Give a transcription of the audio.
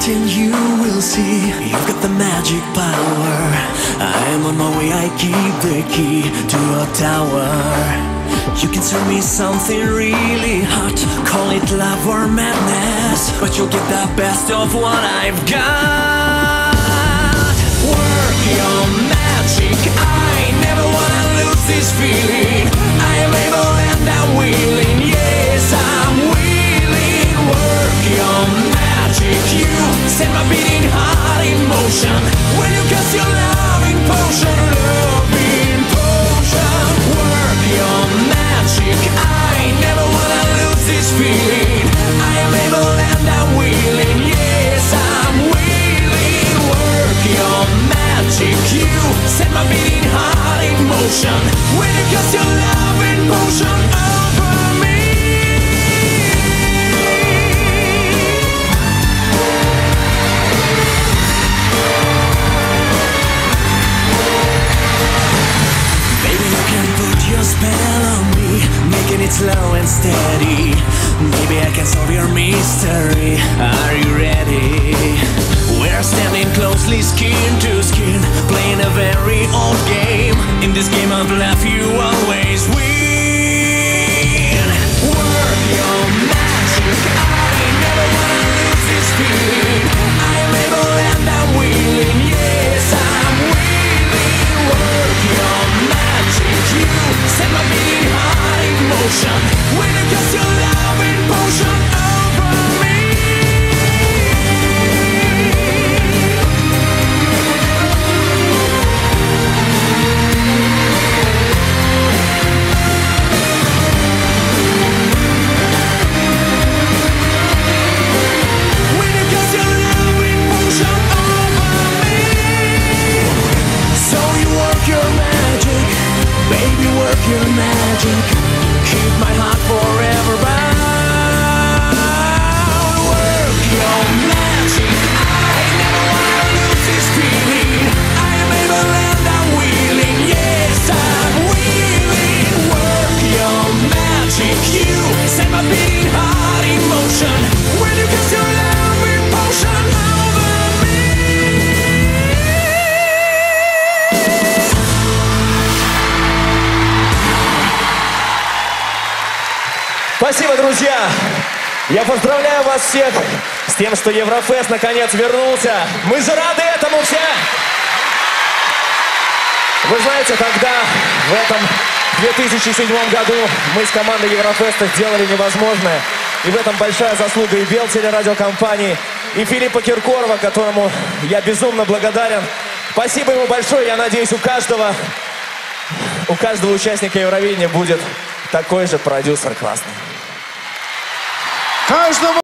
it and you will see. You've got the magic power. I am on my way, I keep the key to your tower. You can serve me something really hot, call it love or madness, but you'll get the best of what I've got. Work your magic, I never wanna lose this feeling. I am able and I'm willing, yes I'm willing. Work your magic, you set my beating heart in motion. When you cast your loving potion, loving potion. Work your magic, I never wanna lose this feeling. I am able and I'm willing, yes I'm willing. Work your magic, you set my beating heart in motion. When you cast your loving potion over me. Baby, you can put your spell on me, making it slow and steady. Maybe I can solve your mystery. Are you ready? We're standing closely, skin to skin, playing a very old game. In this game of life, you always win. Work your magic, I never wanna lose this feeling. I am able and I'm willing, yes I'm willing. Work your magic, you set my beating heart in motion. When you cast your loving potion over me. When you cast your loving potion over me. So you work your magic, baby, work your magic. Keep my heart forever bound. Work your magic, I never wanna lose this feeling. I am able and I'm willing, yes I'm willing. Work your magic, you set my beating heart in motion. When you cast your loving potion over me. Спасибо, друзья! Я поздравляю вас всех с тем, что Еврофест наконец вернулся. Мы же рады этому все! Вы знаете, когда в этом 2007 году мы с командой Еврофеста сделали невозможное, и в этом большая заслуга и Белтелерадиокомпании, и Филиппа Киркорова, которому я безумно благодарен. Спасибо ему большое, я надеюсь, у каждого участника Евровидения будет такой же продюсер классный. Каждому